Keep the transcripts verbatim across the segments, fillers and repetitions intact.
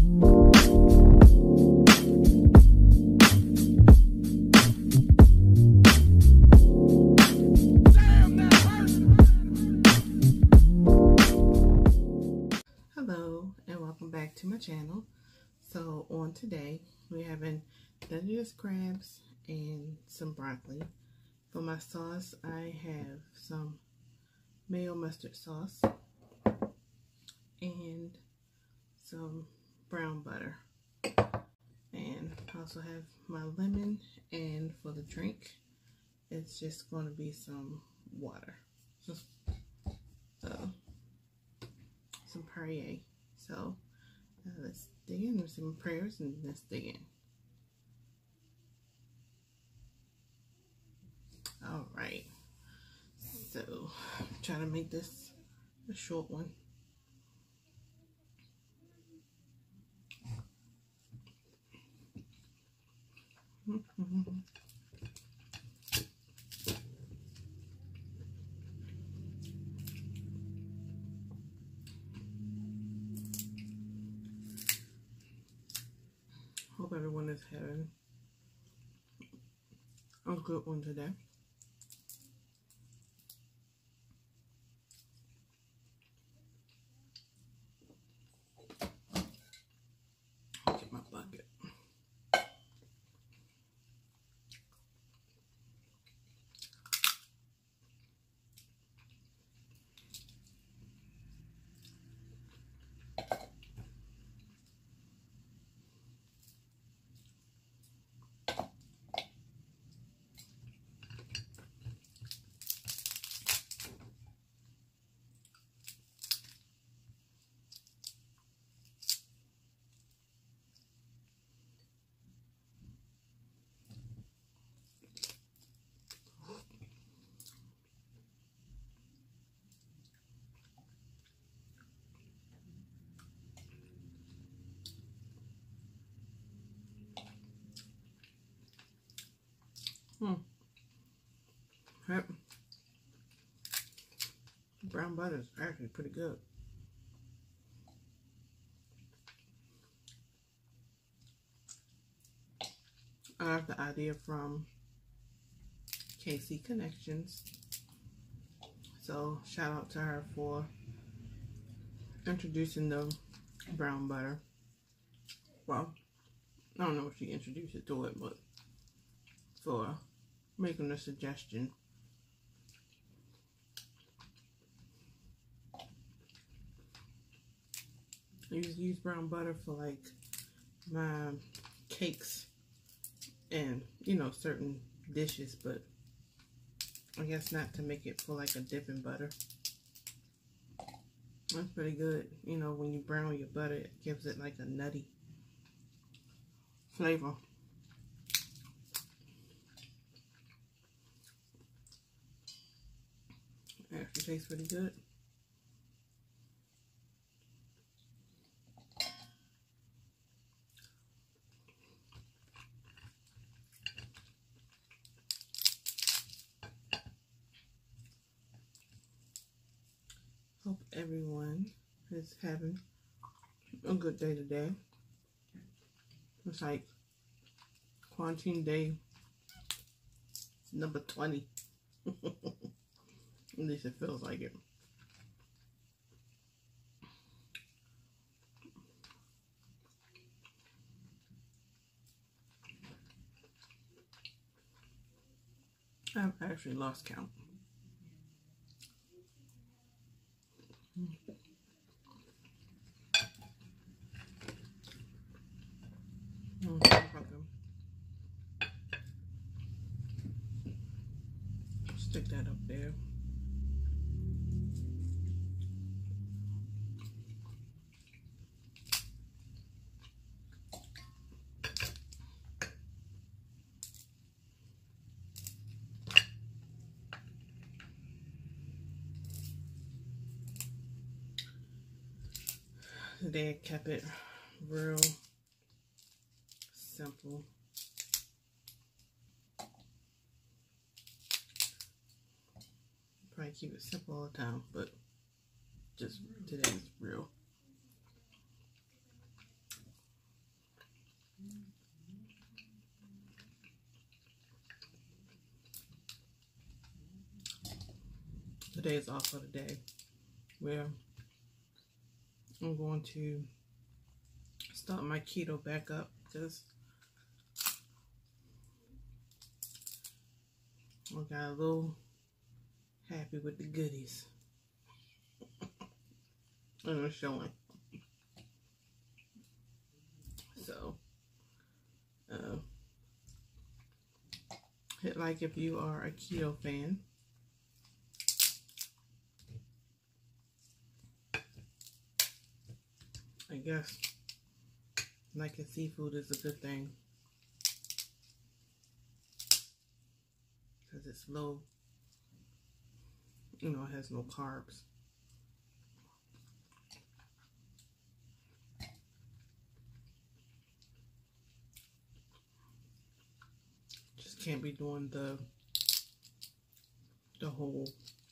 Hello and welcome back to my channel. So on today we're having Dungeness crabs and some broccoli. For my sauce I have some mayo mustard sauce and some brown butter, and I also have my lemon, and for the drink it's just going to be some water. So, so some Perrier. So uh, let's dig in with some prayers and let's dig in. All right, so try to make this a short one. Mm-hmm. Hope everyone is having a good one today. Get my bucket. Hmm. Yep. Brown butter is actually pretty good. I have the idea from K C Connections, so shout out to her for introducing the brown butter. Well, I don't know if she introduced it to it, but for making the suggestion. I used to use brown butter for like my cakes and, you know, certain dishes, but I guess not to make it for like a dipping butter. That's pretty good. You know, when you brown your butter, it gives it like a nutty flavor. It actually tastes pretty good. Hope everyone is having a good day today. It's like quarantine day number twenty. At least it feels like it. I've actually lost count. Stick that up there. Today I kept it real simple. Probably keep it simple all the time, but just today's real. today is also the day where I'm going to start my keto back up because I got a little happy with the goodies. And it's showing. So, uh, hit like if you are a keto fan. I guess liking seafood is a good thing because it's low, you know, it has no carbs. Just can't be doing the the whole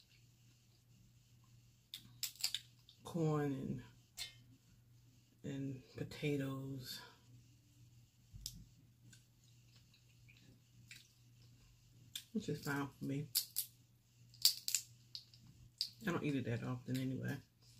corn and and potatoes. Which is fine for me. I don't eat it that often anyway.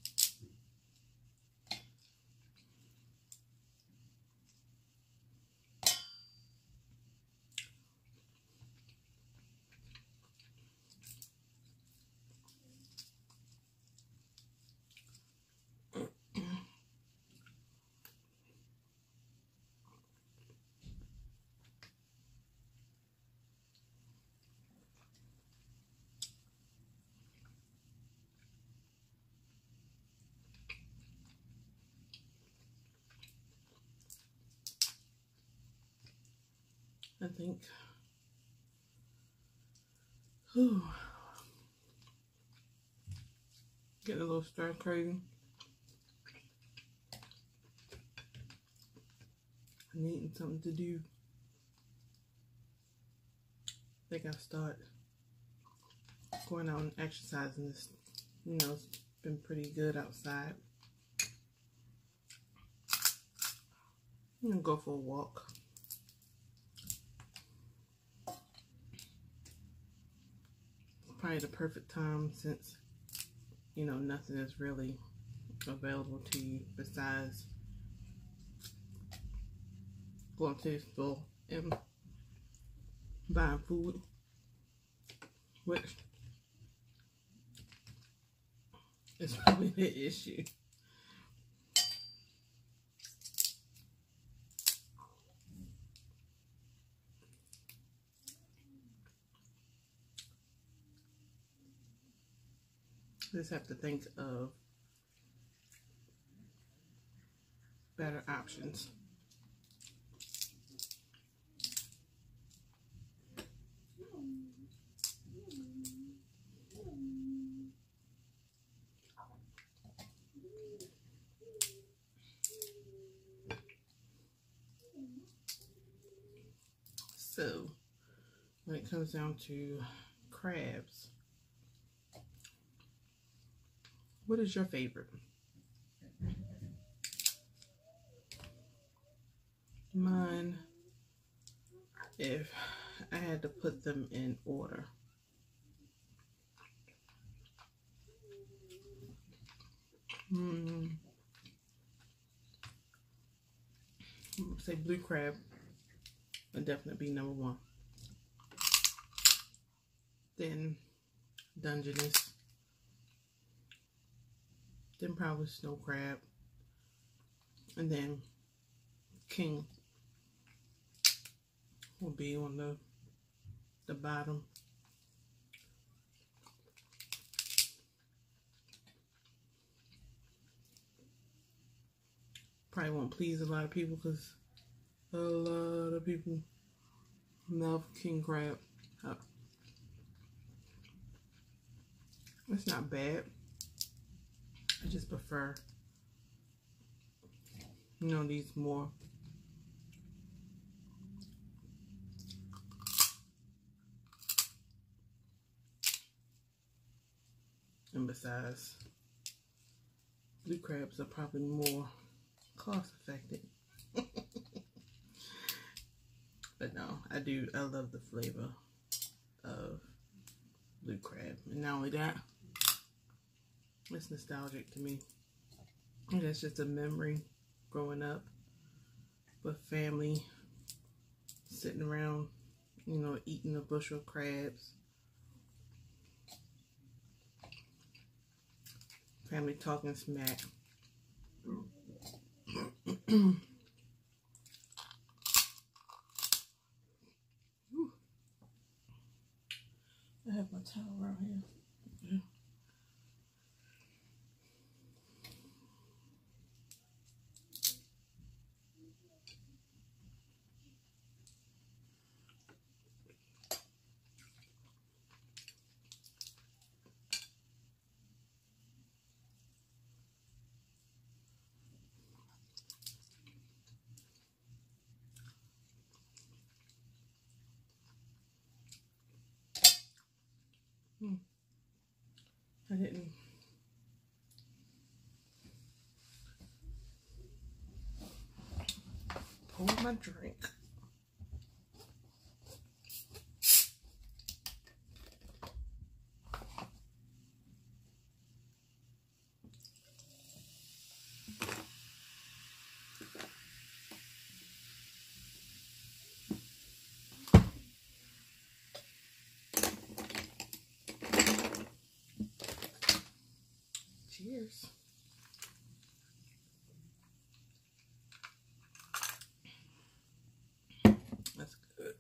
I think, whew, getting a little stir crazy. I need something to do. I think I'll start going out and exercising. This, you know, it's been pretty good outside. I'm gonna go for a walk. Probably the perfect time since, you know, nothing is really available to you besides going to the store and buying food, which is probably the issue. Just have to think of better options. So, when it comes down to crabs, what is your favorite? Mine, if I had to put them in order, hmm, say blue crab would definitely be number one. Then Dungeness. Then probably snow crab, and then king will be on the the bottom. Probably won't please a lot of people because a lot of people love king crab. Uh, it's not bad. I just prefer, you know, these more and besides, blue crabs are probably more cost effective. But no, I do, I love the flavor of blue crab. And not only that, It's nostalgic to me. And it's just a memory growing up with family sitting around, you know, eating a bushel of crabs. Family talking smack. I have my towel around here. Yeah. Hmm. I didn't. Pour my drink. Cheers. That's good.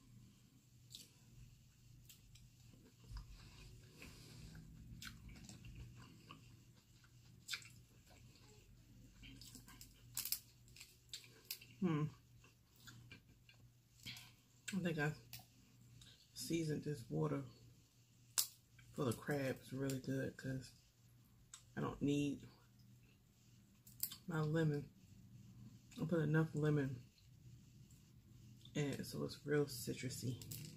Hmm. I think I seasoned this water for the crabs really good because I don't need my lemon. I put enough lemon in it so it's real citrusy.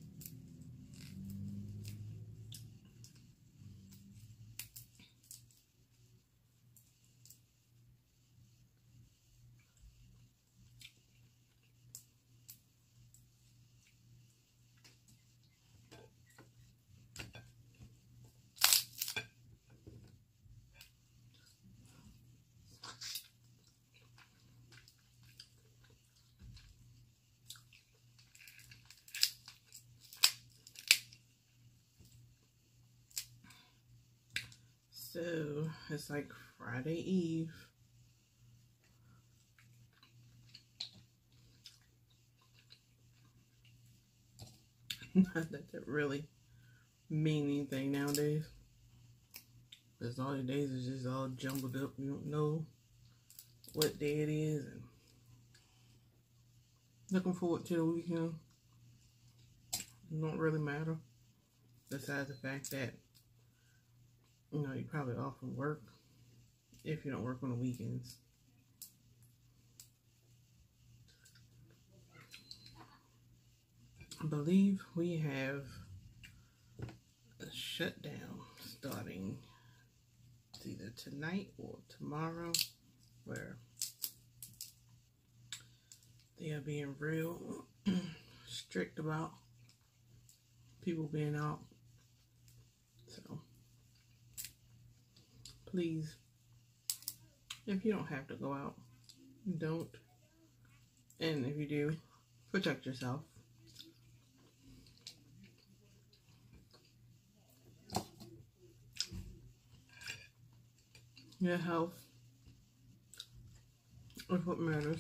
So it's like Friday Eve. Not that that really mean anything nowadays. Because all the days is just all jumbled up. You don't know what day it is. And looking forward to the weekend. It don't really matter. Besides the fact that, you know, you're probably off from work if you don't work on the weekends. I believe we have a shutdown starting either tonight or tomorrow, where they are being real strict about people being out. So please, if you don't have to go out, don't. And if you do, protect yourself. Your health is what matters.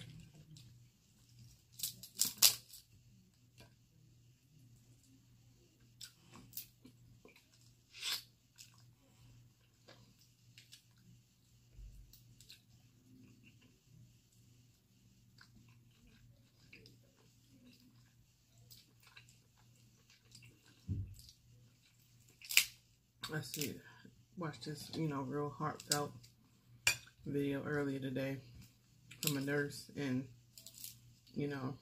I see, watched this, you know, real heartfelt video earlier today from a nurse, and, you know,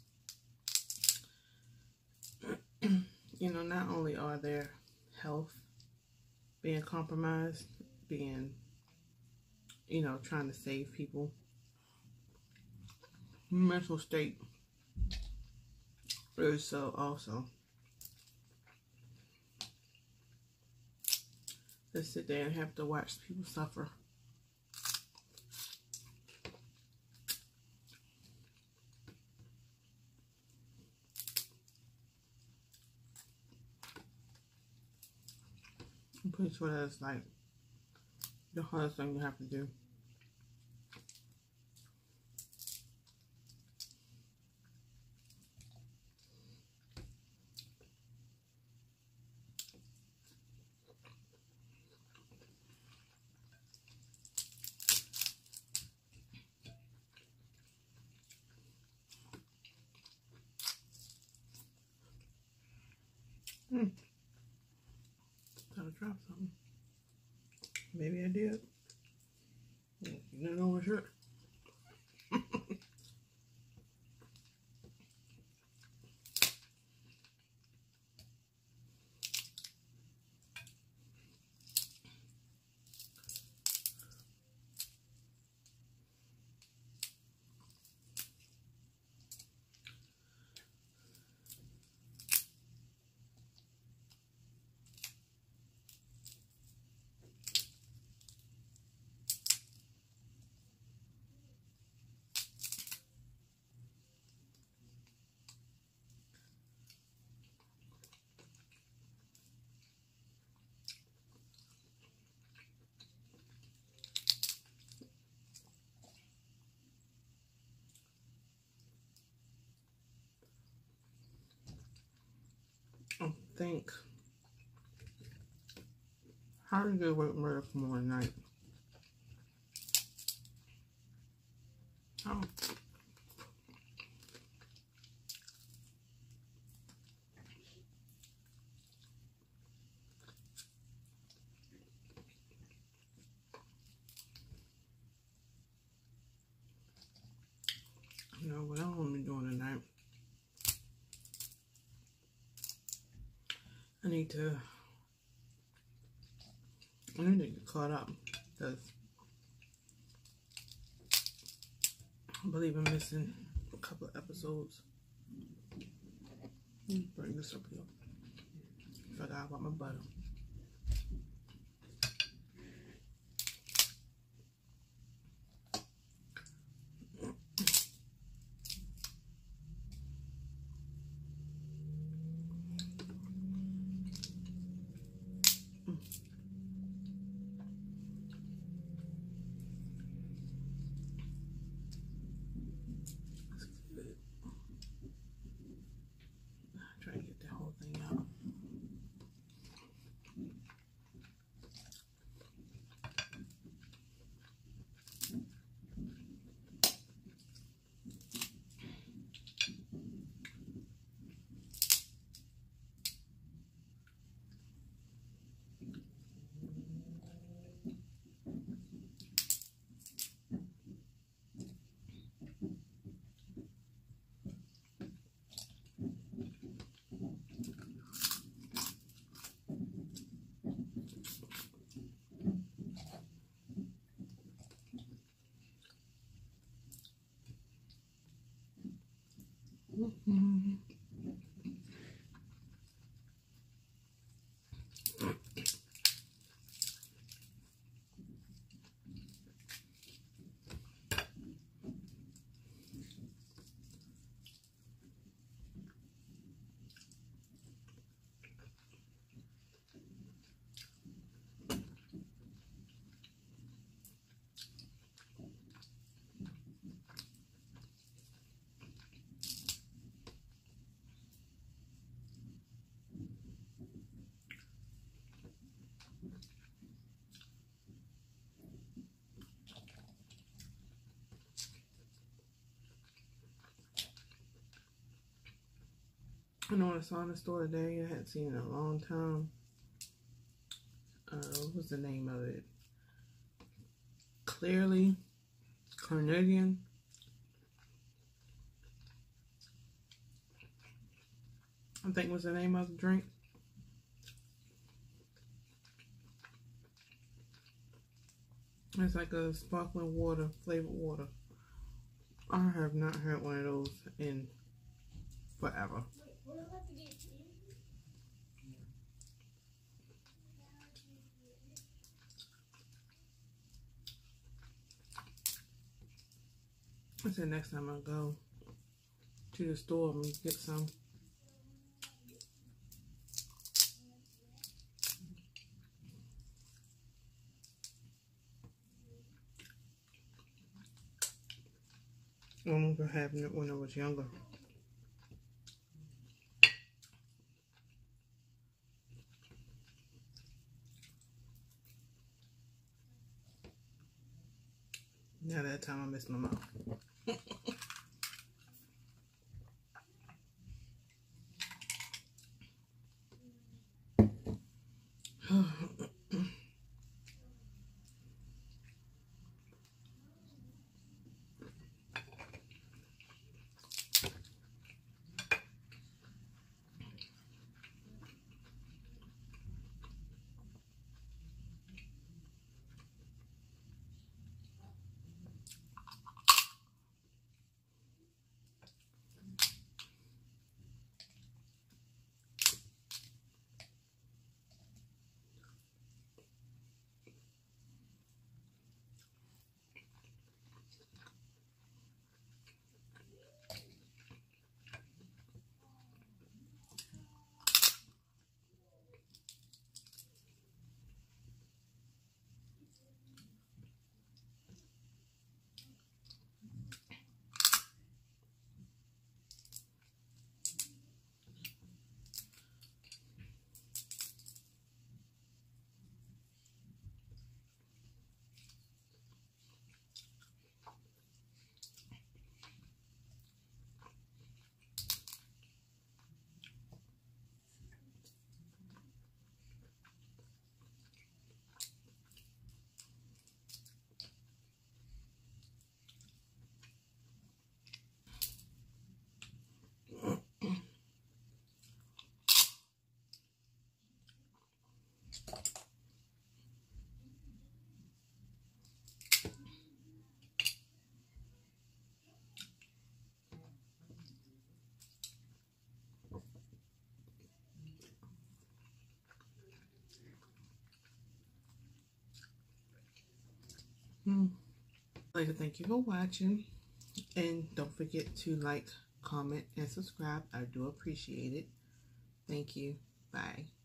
you know, not only are their health being compromised, being, you know, trying to save people, mental state is so also. to sit there and have to watch people suffer. I'm pretty sure that's like the hardest thing you have to do. Hmm. Thought I dropped something. Maybe I did. Not know for sure. I think how to get away with murder from one night. Oh. You know what I'm gonna be doing tonight? I need to I need to get caught up because I believe I'm missing a couple of episodes. Bring this up here. Forgot about my butter. Try to get that whole thing out. Mm-hmm. I know what I saw in the store today. I hadn't seen it in a long time. Uh, what was the name of it? Clearly Canadian. I think was the name of the drink. It's like a sparkling water, flavored water. I have not had one of those in forever. I said next time I go to the store, I'm gonna get some. I remember having it when I was younger. Now that time I miss my mouth. Hmm. I'd like to thank you for watching, and don't forget to like, comment, and subscribe. I do appreciate it. Thank you. Bye.